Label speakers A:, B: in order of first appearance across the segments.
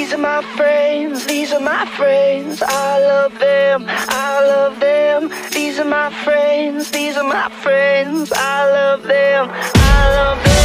A: These are my friends, these are my friends. I love them, I love them. These are my friends, these are my friends. I love them, I love them.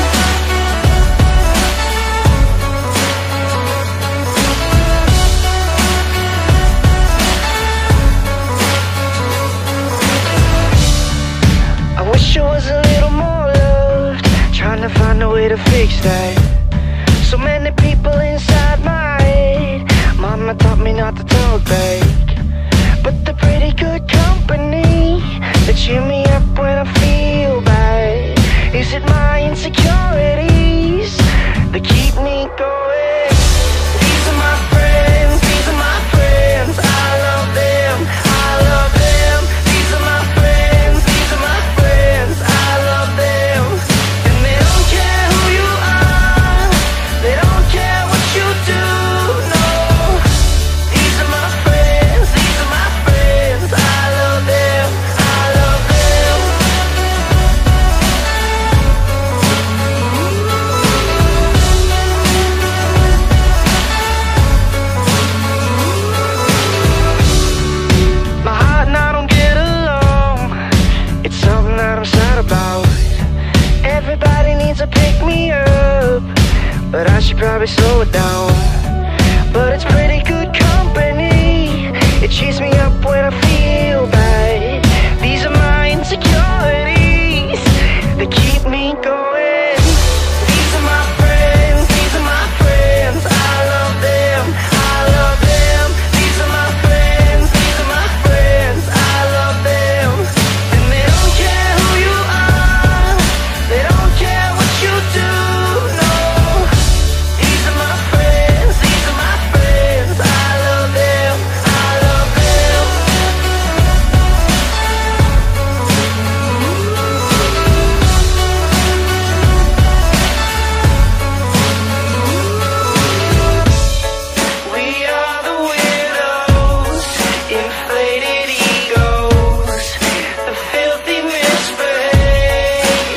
A: I wish I was a little more loved, trying to find a way to fix that. So many people inside my head. Mama taught me not to talk back, but they're pretty good company. They cheer me up when I feel bad. Is it my insecurities that keep me going? These are my friends, these are my friends. I love them, I love them. These are my friends, these are my friends. I love them. And they don't care who you are, they don't care what you do, no. These are my friends, these are my friends. I love them, I love them. My heart and I don't get along, it's something that I'm sad about. Everybody needs to pick me up, but I should probably slow it down. But it's pretty good company, it cheers me up when I feel bad. These are my insecurities that keep me going. These are my friends, these are my friends. I love them, I love them. These are my friends, these are my friends. I love them. And they don't care who you are, they don't care what you do, no. These are my friends, these are my friends. I love them, I love them. We are the widows, inflated egos, the filthy misbehave,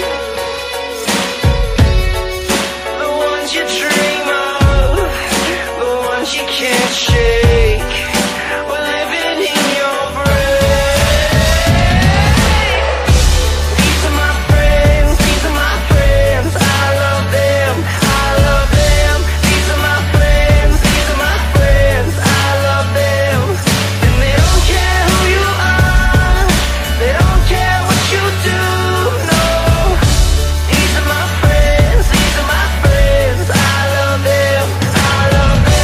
A: the ones you dream of, the ones you can't shake. We're living in your brain. These are my friends, these are my friends. I love them, I love them. These are my friends, these are my friends. I love them. And they don't care who you are, they don't care what you do, no. These are my friends, these are my friends. I love them, I love them.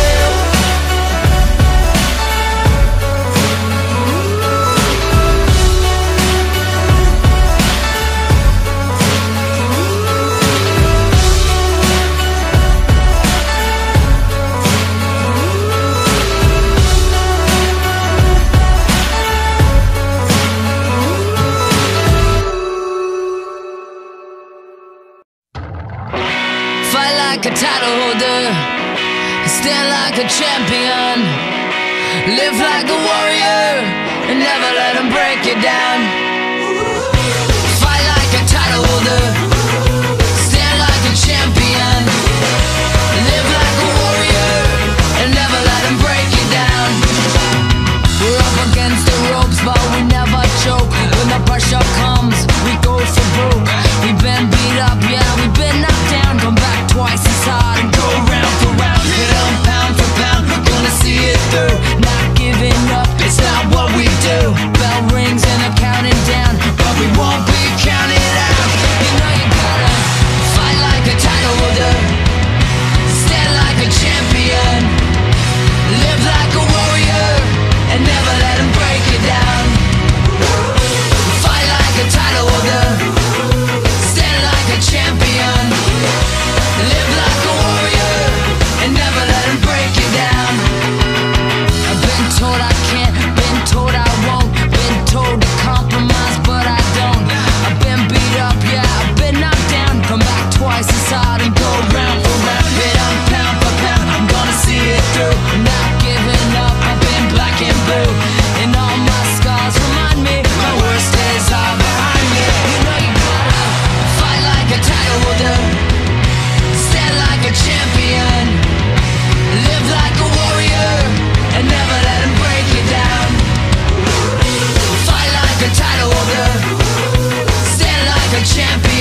B: Fight like a title holder, stand like a champion, live like a warrior, and never let them break you down. Fight like a title holder, stand like a champion, live like a warrior, and never let them break you down. We're up against the ropes, but we never choke. When the pressure comes, we go for broke. We've been beat up, yeah, we've been knocked down. Come back twice as hard and go round for round. Hit 'em pound for pound, we're gonna see it through. Not giving up, it's not what we do. Bell rings and the count a champion.